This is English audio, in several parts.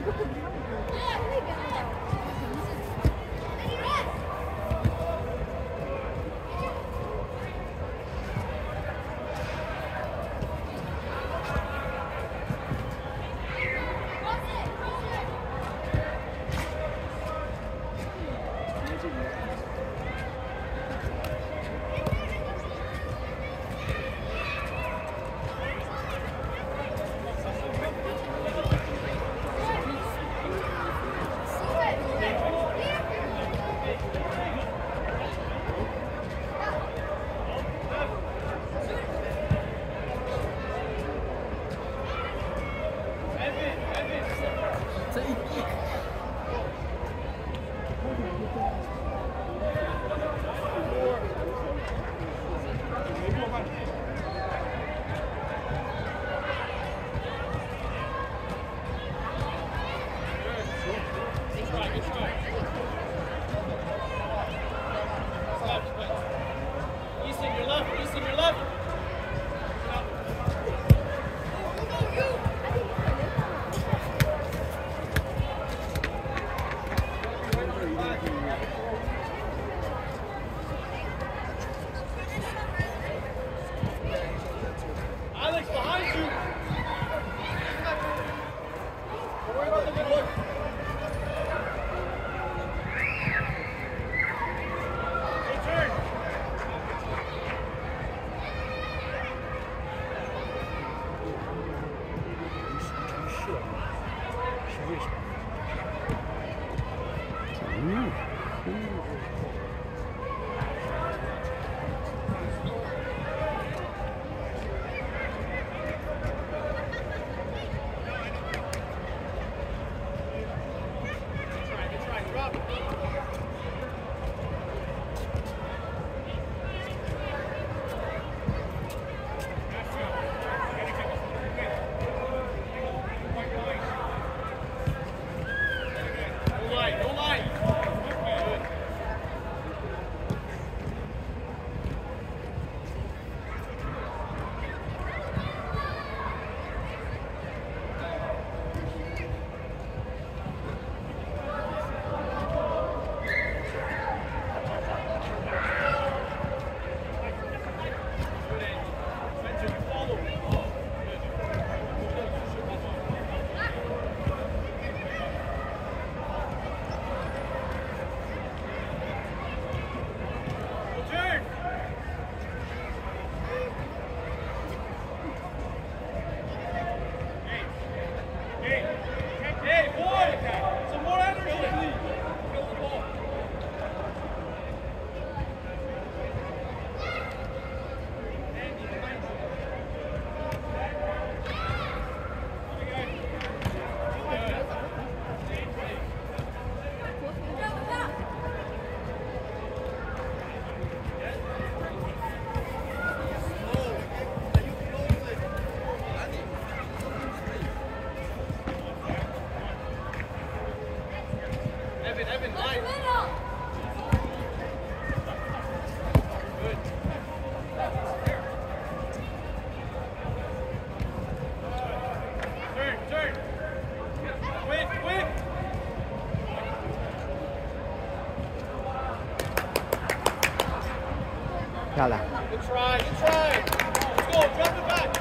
漂亮。 Good try, good try. Let's go, drop it back.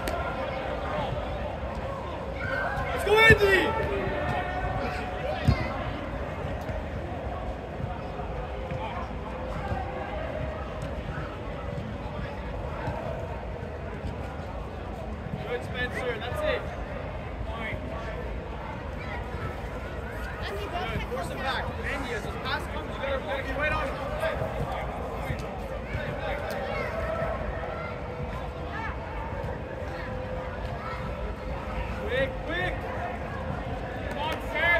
Let's go, Andy. Good, Spencer. That's it. Good. Force it back. Andy, as this pass comes, you gotta get right on it. Quick, quick. Come on, set.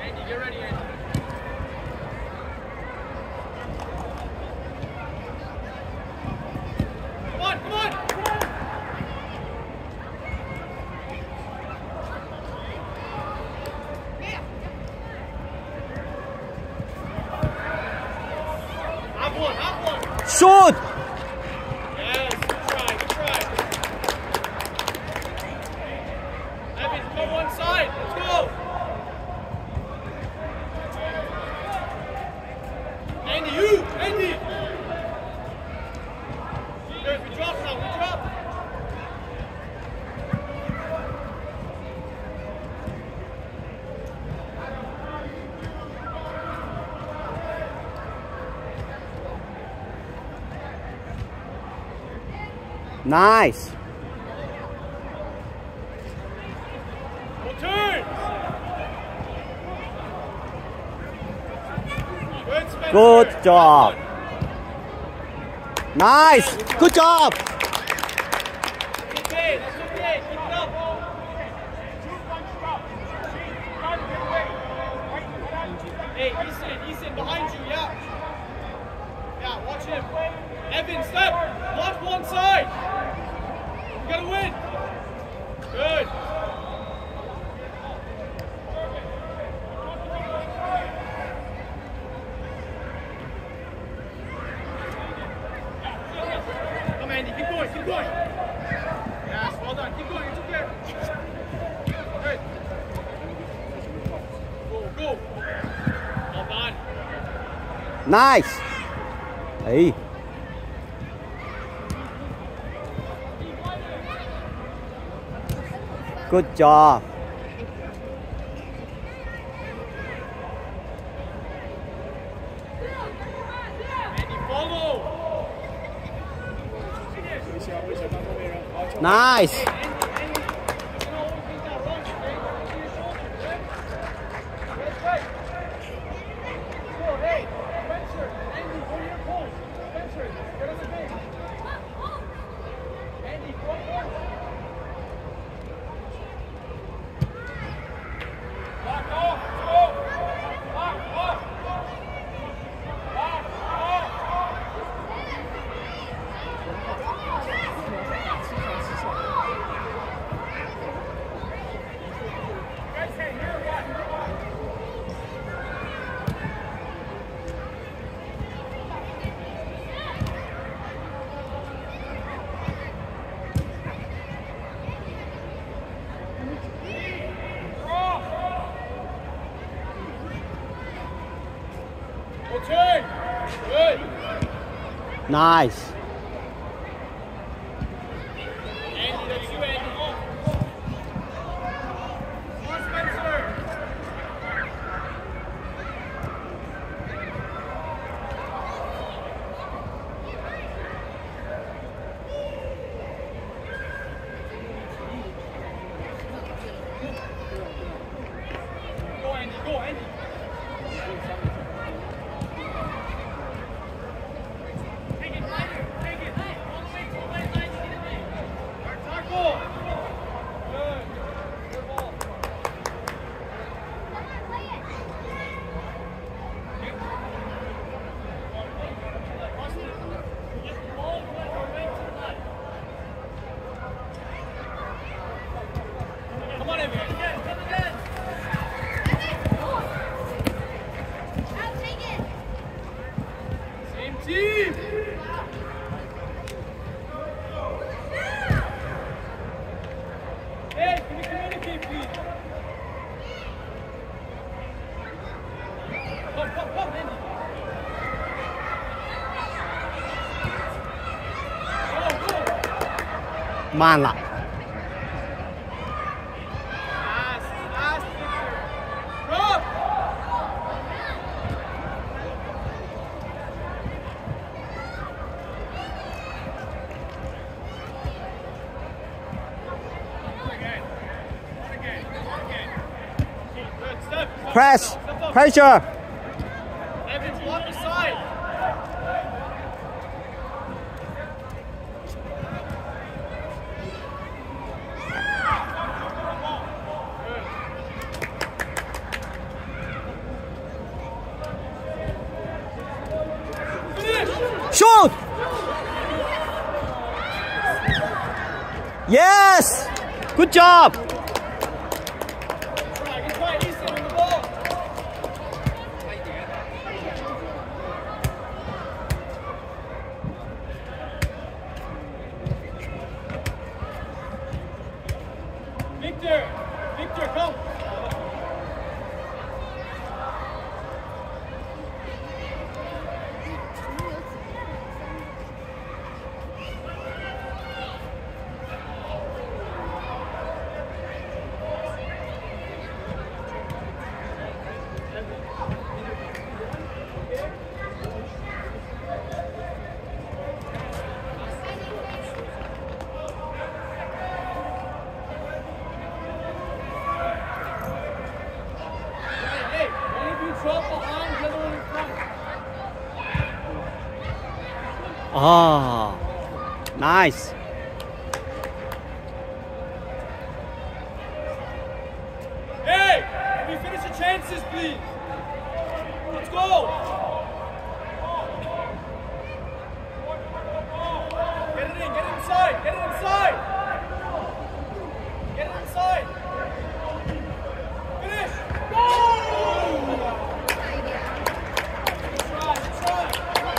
Andy, get ready, Andy. Come on, come on! Shoot! Yes, good try, good try. Evans, go one side, let's go! Andy, you! Andy! Good, we drop now, we drop! Nice. Turn. Good, Spencer. Good job. Nice. Good job. Okay, that's okay. Keep it up. Hey, Easton, behind you, yeah. Yeah, watch him. Evan, step. Block one side. You gotta win. Good. Come, Andy, keep going, keep going. Yes, well done. Keep going, it's okay. Good. Go, go. Well done. Nice. Hey. Good job. Andy, follow. Nice. Andy, you can always make that run, okay? To your shoulder, okay? That's right. Go, hey, Spencer, Andy, go to your post. Spencer, get on the base. Andy, go forward. Lock off, go. Lock off. Lock off. Guys, hey, here, what? Turn. Good. Nice. Andy, that's you, Andy. Come on, Spencer. Go, Andy. Go, Andy. Take it, lighter. Take it. All the way to the white line to get it in. Tackle. Good. Good ball. Get the ball right or right to the left. Come on, Evan. Again, come again. Same team. Hey, can you communicate, please? Come, Andy. Go. 慢啦。 Last picture. Drop. Again. Good, step. Press. Step up. Pressure. Evans, block the side. Good. Yes! Good job! Try, Easton on the ball. Victor, come. Oh, nice. Hey, can we finish the chances, please? Let's go. Get it inside. Get it inside. Finish. Go! Try.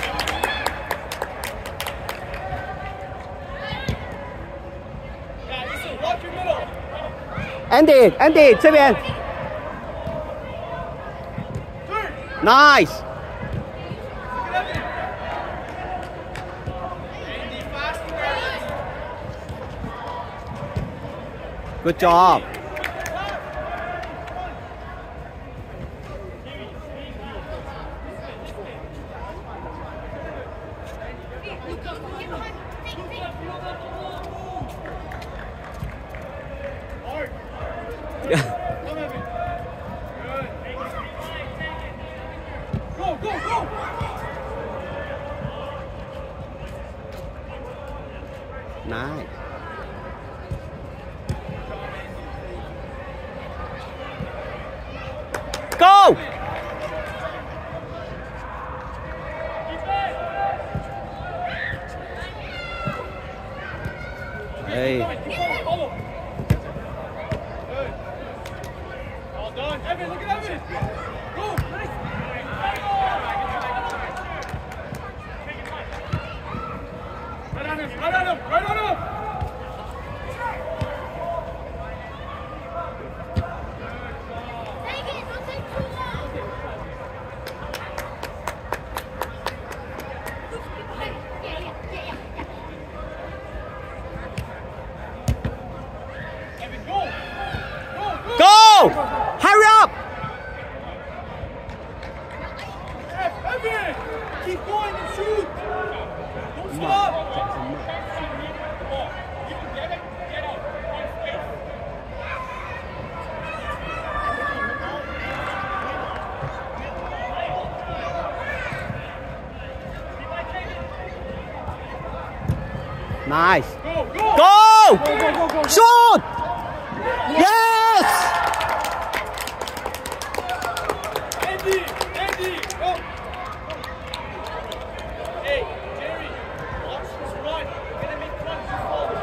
Yeah, listen, watch your middle. Andy 这边 Nice. Good job. Go! Nice. Go! Hey. All done. Evan, look at Evan. Go. Right on him. Evan, go. Go! Hurry up! Evan, keep going and shoot. Don't stop. Nice. Go. Go! Shoot! Yes! Andy, go. Hey, Jerry, watch this run. You're gonna make runs this forward.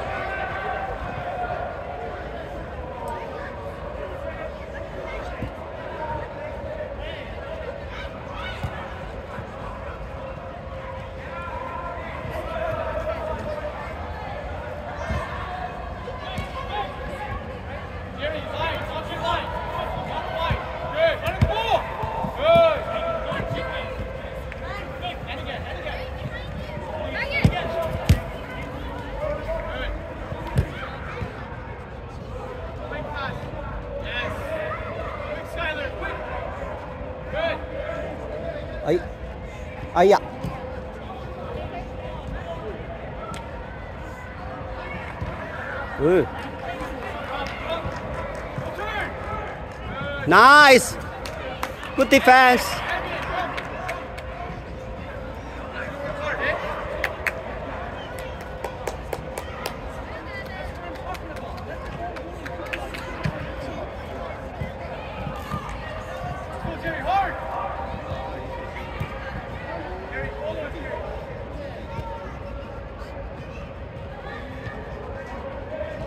Jerry, line, watch your line. Good, let him go. Good. And again. Quick pass. Yes. Quick, Skyler, quick. Good. Ay ya. Turn. Nice. Good defense. Go, Jerry, hard. Jerry, hold on, Jerry.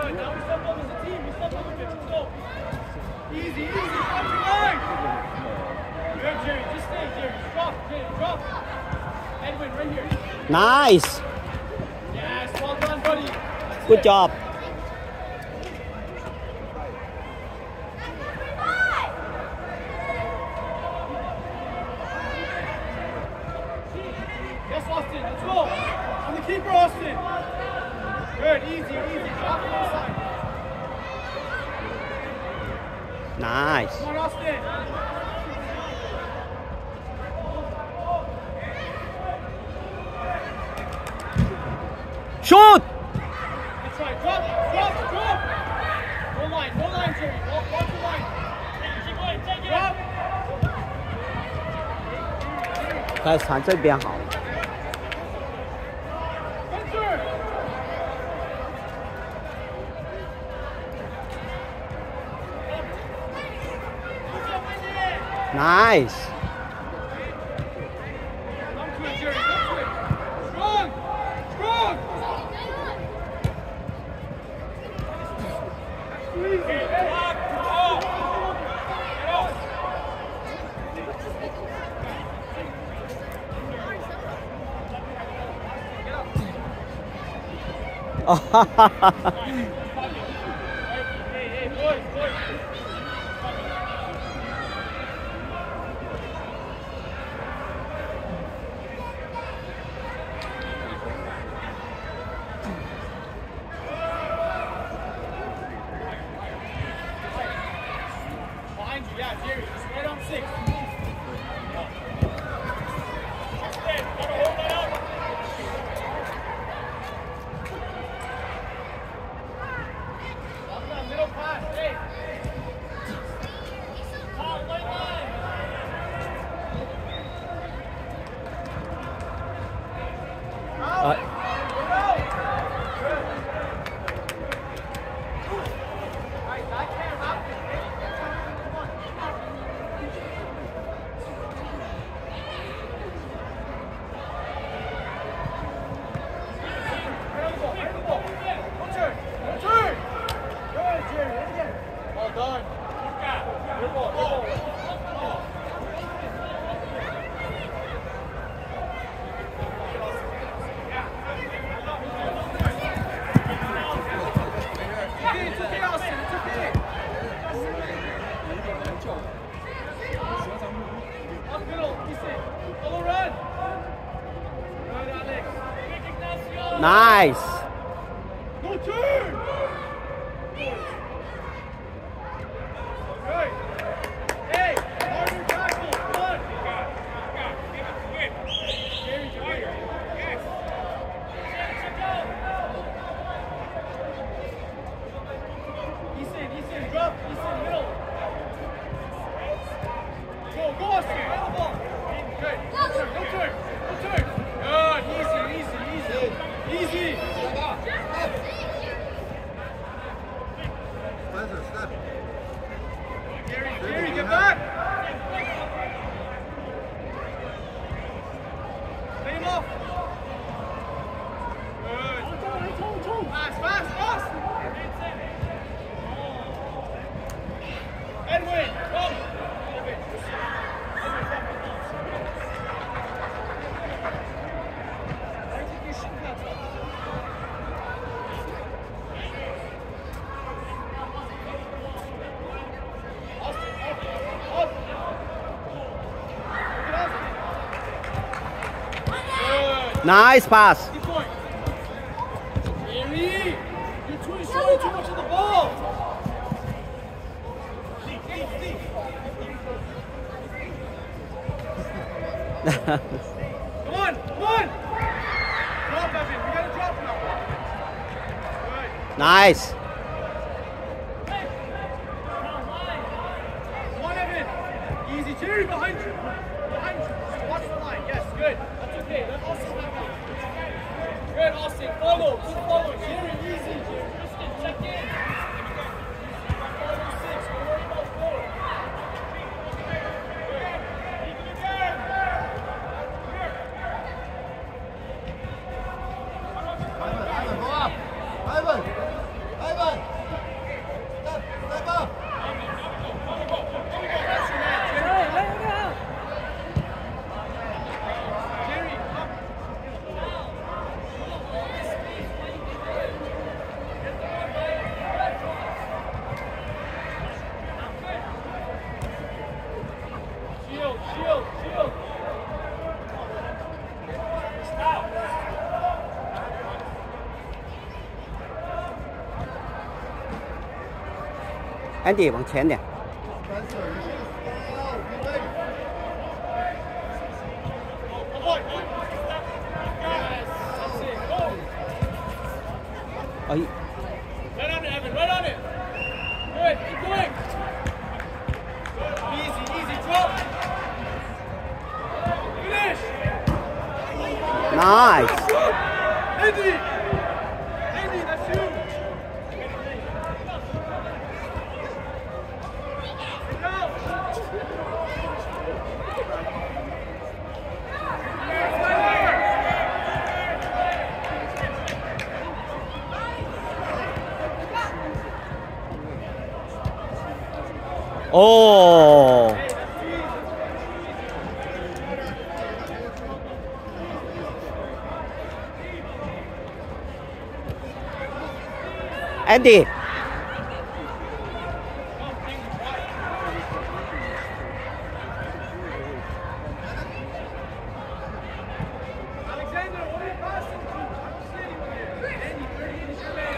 Good. Now we step up as a team. We step up a bit. Let's go. Easy, easy. Up your line. Good, Jerry. Just stay, Jerry. Drop, Jerry. Drop. Edwin, right here. Nice. Yes, well done, buddy. Good job. Yes, Austin. Let's go. I'm the keeper, Austin. Good. Easy, easy. Drop it inside. Nice. Come on, Austin. Shoot. That's right. Drop, drop, drop. No line, Jerry. Walk the line. Keep going, take it up. 该传这边好。 Spencer. Nice. Come to it, Jerry. Come to it. Strong. Strong. Squeeze it. Hey, boys, boys. Behind you, yeah, Jerry. Just right on 6. Gotta hold that up. Up that middle pass, hey. Top, white line. Well done. Good ball, good ball. It's okay, Austin. It's okay. Up middle, decent. Follow run. Good, Alex. Nice. No turn. Good. Hey, harder tackle. Come on. Jerry, Jerry. Yes. Check out. Easton, drop. Easton, middle. Go, Austin. Right the ball. Good. No turn. Good. Easy. Jerry, get back. Lay him off. Good. Fast. Edwin, come. Nice pass. Keep going. Jerry, you're showing too much of the ball. Come on. Drop, Evan. We gotta drop now. Good. Nice. Come on, Evan. Easy. Jerry, behind you. Watch the line. Yes, good. That's okay. Let Austin have it. Good, Austin. Follow. Good follow. Jerry, easy. Jerry. Kristen, check in. Follow 6. Don't worry about 4. Ivan, go up! Ivan! Andy 往前点。哎。 Right on it, Evan, right on it. Good, keep going. Easy, easy, drop. Finish. Nice. Andy. Andy, that's you. Good job. Oh. Andy. Alexander, what are you passing to? I don't see anyone here. Andy, 38 is your man.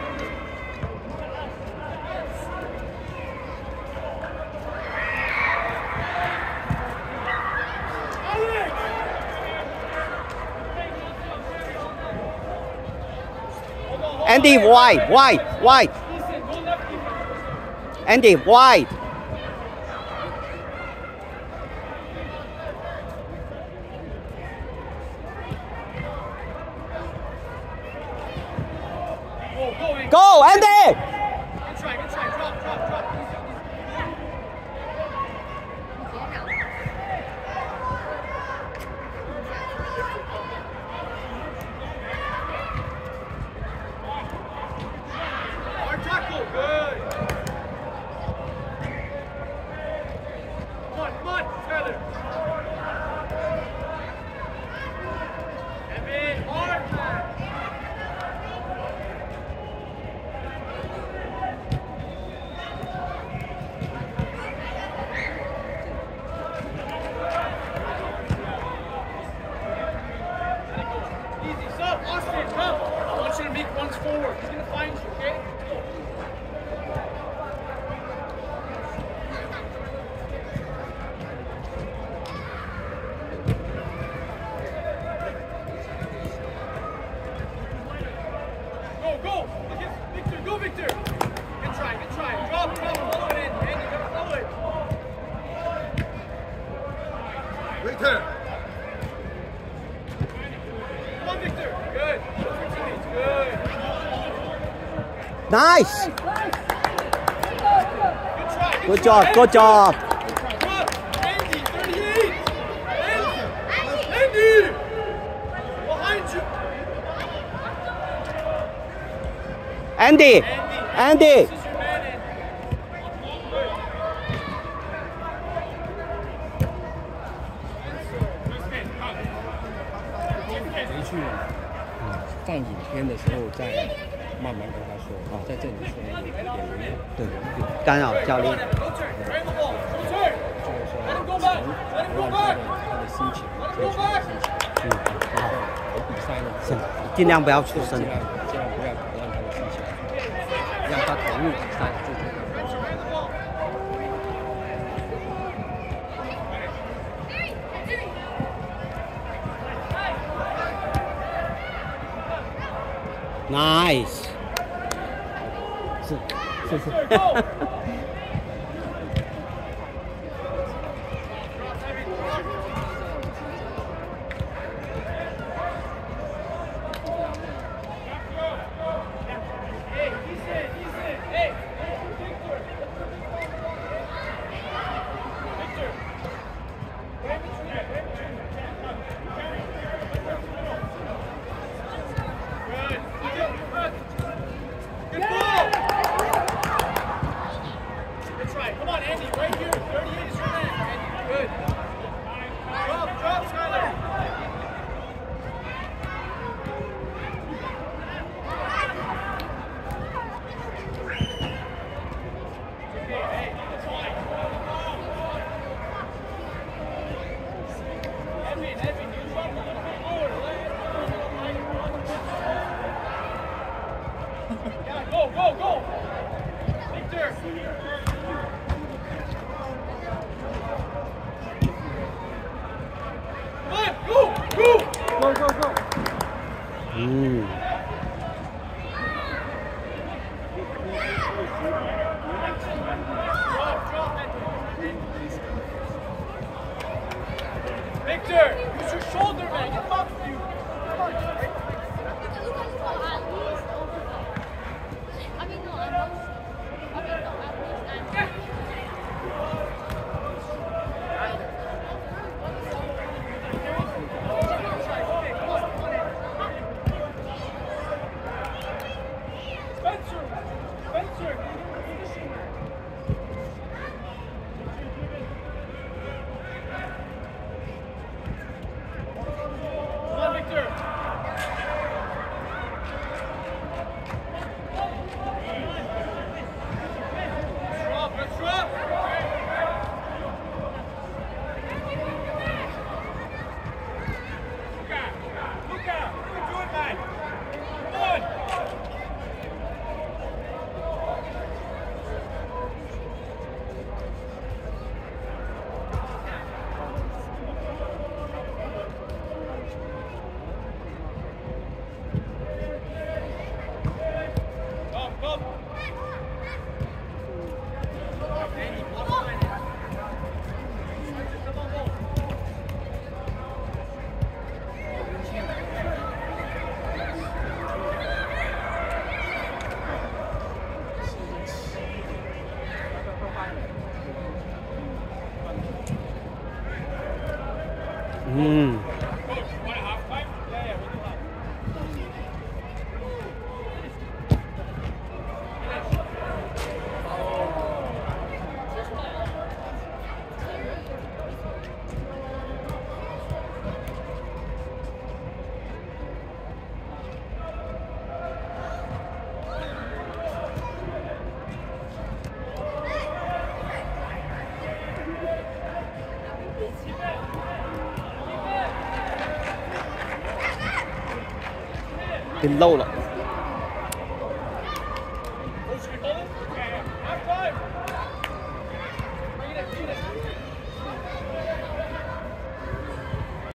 Andy, wide, wide, wide. Andy, wide. Go, Andy! Good try, good try. Drop, drop, drop. Hard tackle, good. Come on, Tyler. Evan, hard man. Easy, stop, Austin, come. I want you to make ones forward. He's gonna find you, okay? Let's go. Go, go! Victor, go, Victor! Good try, good try. Drop, drop, follow it in. Andy, gotta follow it. Victor! Come on, Victor. Good. Those are teammates. Good. Nice. Good try. Good job, good job. Drop. Andy, 38. Andy! Behind you. Andy, Andy. This is your man, Andy. Good. 回去放影片的时候再慢慢跟他说啊，在这里说有点对，干扰教练。 Go turn. Right the ball. Go turn. 就是说 Let him go back. Let him 不 go 让 back. 他的心情， Let 这 him 是 go back. 心情。 好， 有比赛呢， 是，尽量不要出声尽。量不要打乱他的心情，让他投入比赛最重要。 Right the ball. Nice。是，是是。 Go. Hey, Ethan. Hey, Victor. Victor. Right between them. Good. Good ball. Good try. Come on, Andy. Right here. 38 is your man. Andy, good. Drop, Skyler. Yeah, go, go, go! Victor! Victor. Go. 嗯， Victor, use your shoulder, man. Get him off of you. Come on. Spencer, position. Come on, Victor. Pressure up. Luka, you can do it, man. Come on. Go. 嗯， 给漏了。